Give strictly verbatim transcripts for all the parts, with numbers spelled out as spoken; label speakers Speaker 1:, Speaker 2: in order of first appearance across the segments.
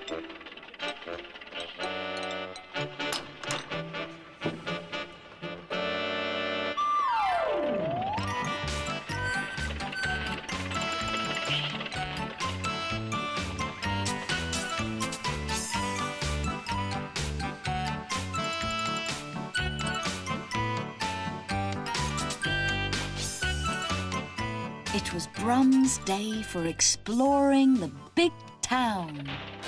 Speaker 1: It was Brum's day for exploring the big town.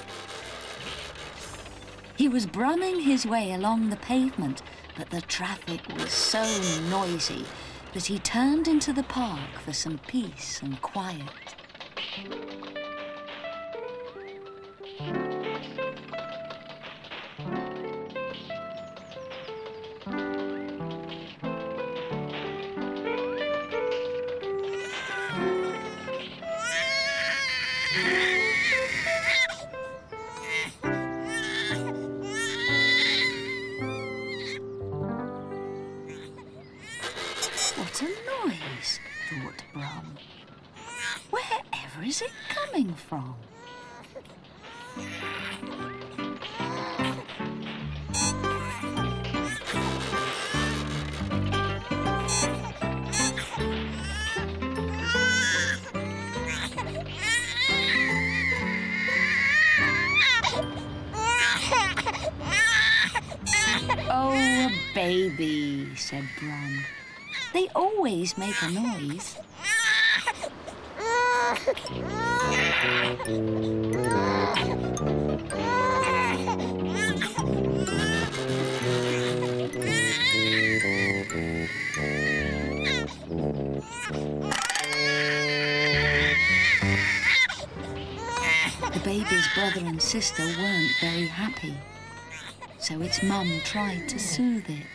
Speaker 1: He was brumming his way along the pavement, but the traffic was so noisy that he turned into the park for some peace and quiet. What a noise, thought Brum. Wherever is it coming from? Oh, a baby, said Brum. They always make a noise. The baby's brother and sister weren't very happy, so its mum tried to soothe it.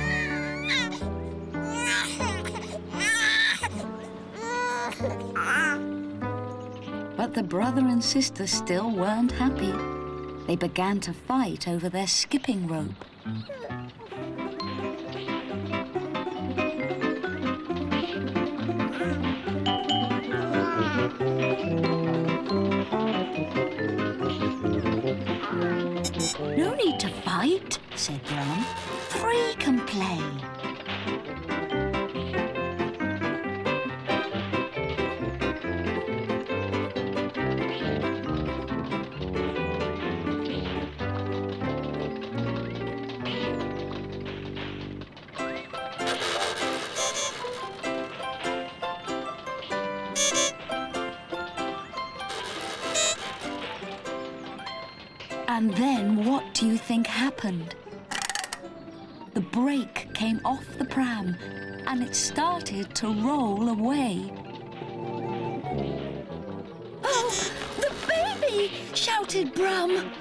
Speaker 1: But the brother and sister still weren't happy. They began to fight over their skipping rope. No need to fight, said Brum. Three can play. And then what do you think happened? The brake came off the pram and it started to roll away. Oh, the baby! Shouted Brum.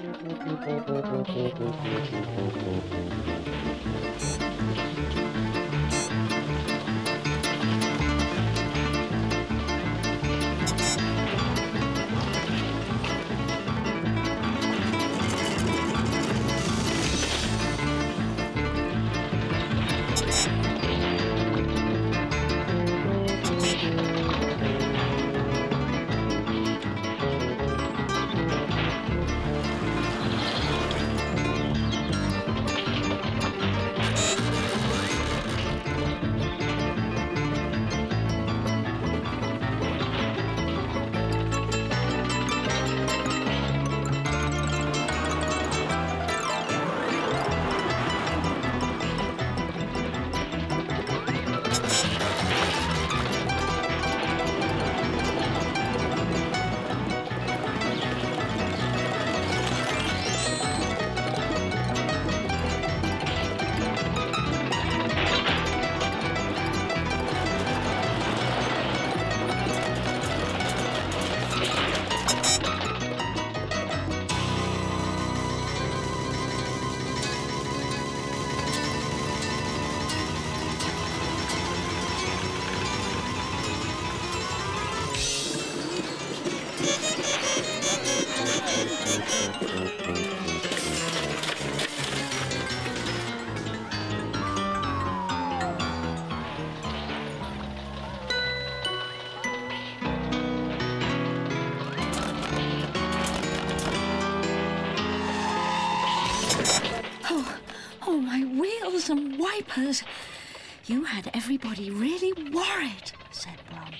Speaker 1: my wheels and wipers. You had everybody really worried, said Brum.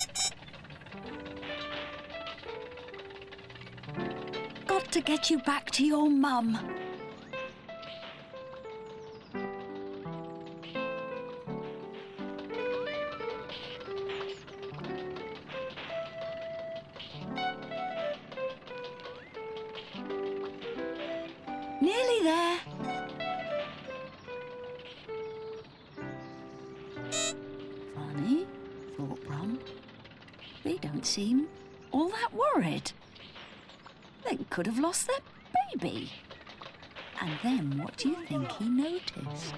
Speaker 1: Got to get you back to your mum. Nearly there. Funny, thought Brum. They don't seem all that worried. They could have lost their baby. And then what do you think he noticed?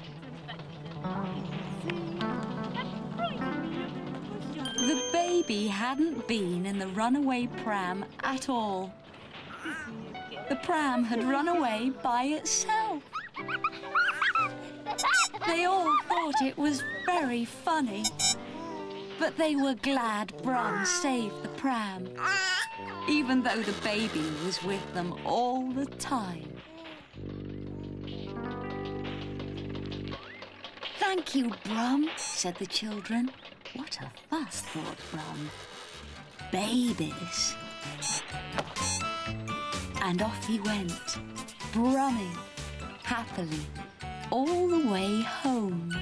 Speaker 1: The baby hadn't been in the runaway pram at all. The pram had run away by itself. They all thought it was very funny, but they were glad Brum saved the pram, even though the baby was with them all the time. Thank you, Brum, said the children. What a fuss, thought Brum. Babies. And off he went, brumming happily all the way home.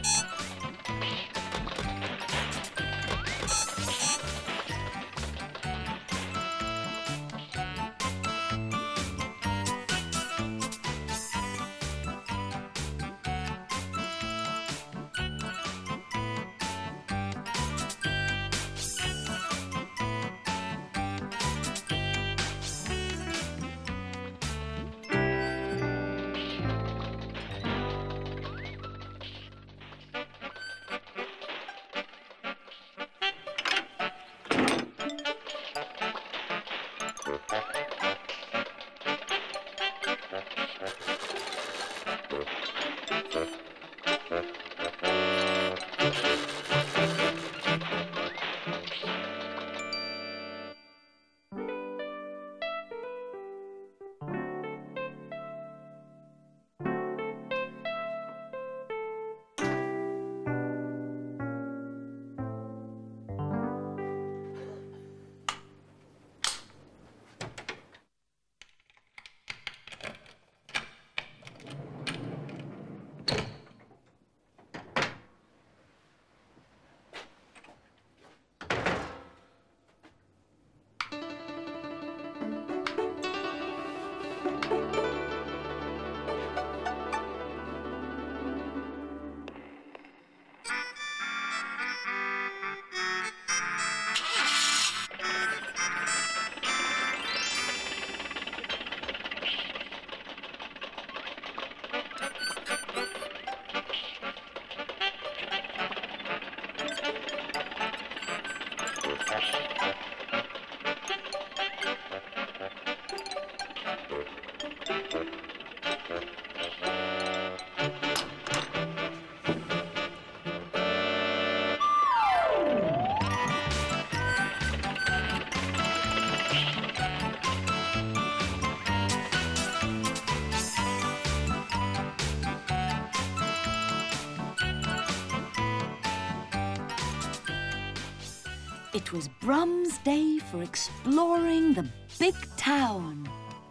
Speaker 1: It was Brum's day for exploring the big town.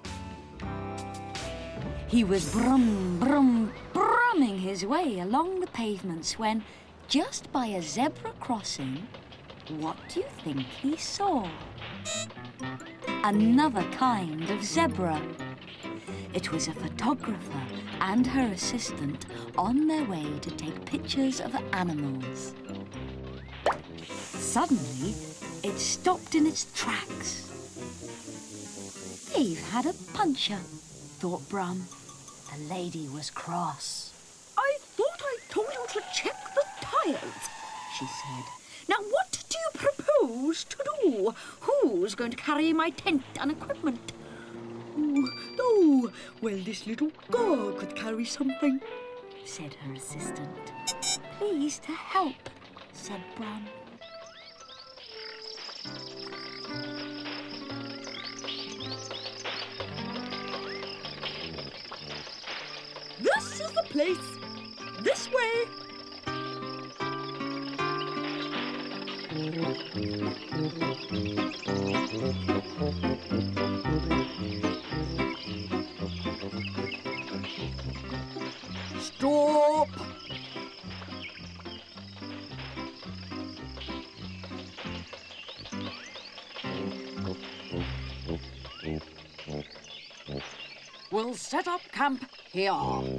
Speaker 1: He was brum, brum, brumming his way along the pavements when, just by a zebra crossing, what do you think he saw? Another kind of zebra. It was a photographer and her assistant on their way to take pictures of animals. Suddenly, it stopped in its tracks. They've had a puncture, thought Brum. The lady was cross.
Speaker 2: I thought I told you to check the tyres, she said. Now, what do you propose to do? Who's going to carry my tent and equipment? Oh, oh, well, this little girl could carry something, said her assistant.
Speaker 1: Pleased to help, said Brum.
Speaker 2: This is the place. This way. Stop! We'll set up camp here.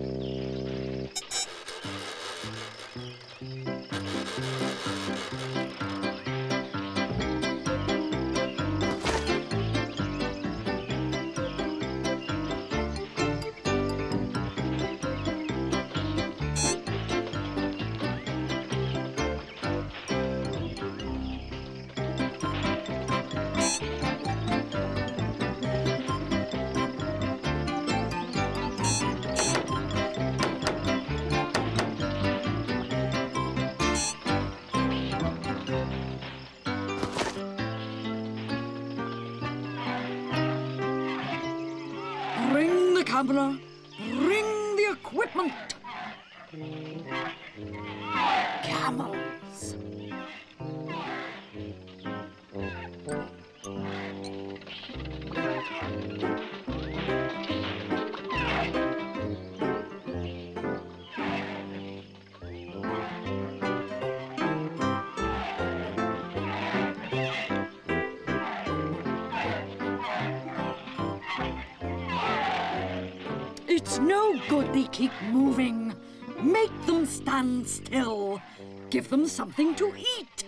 Speaker 2: Bring the camera. Bring the equipment. Camels. It's no good they keep moving. Make them stand still. Give them something to eat.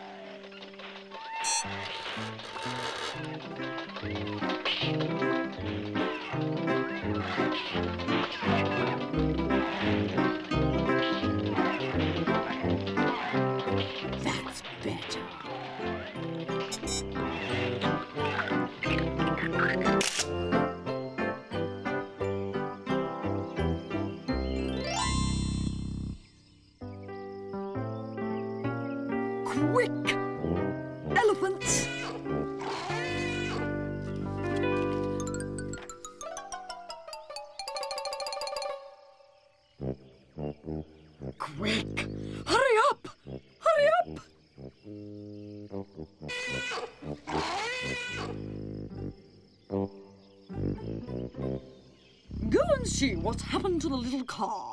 Speaker 2: That's better. Quick! Elephants! Quick! Hurry up! Hurry up! Go and see what's happened to the little car.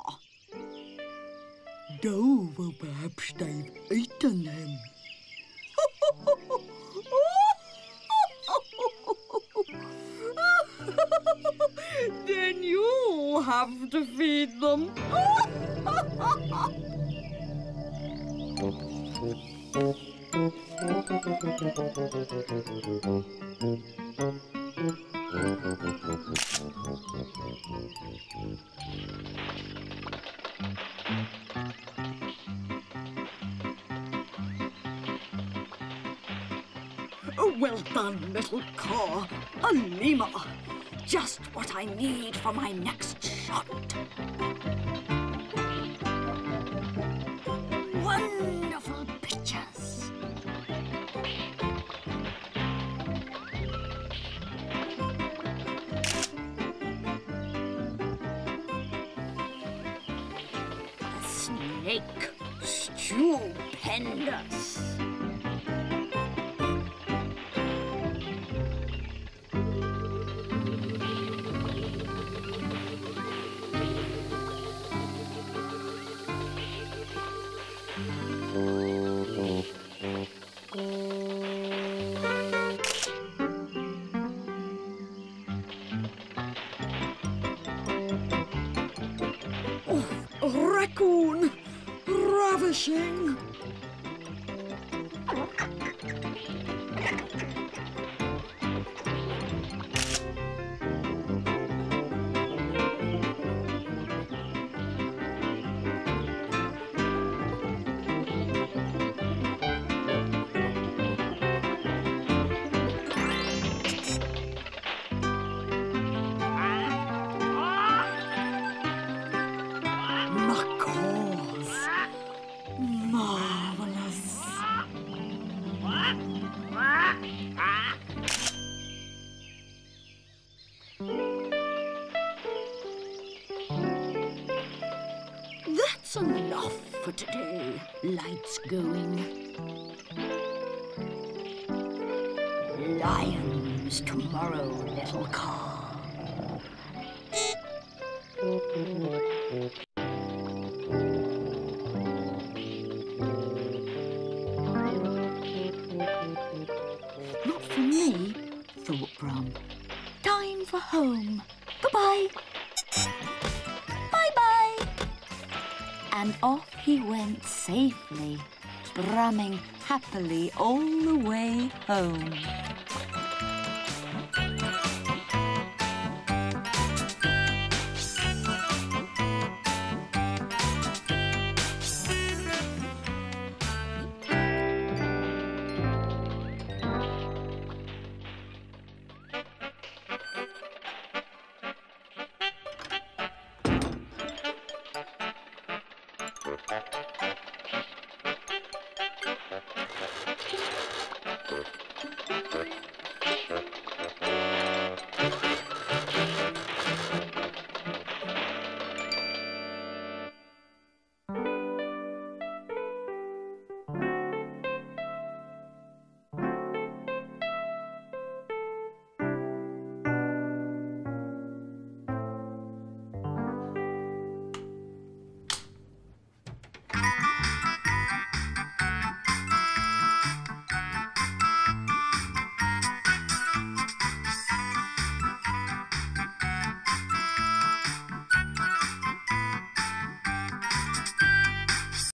Speaker 2: No, well, perhaps they've eaten him. Then you'll have to feed them. Oh, well done, little car. A lemur. Just what I need for my next shot. Wonderful pictures. A snake. Stupendous. Raccoon! Ravishing! That's enough for today. Lights going. Lions tomorrow, little car. Not for me, thought Brum. Time for home. Goodbye. Bye-bye.
Speaker 1: And off he went safely, brumming happily all the way home.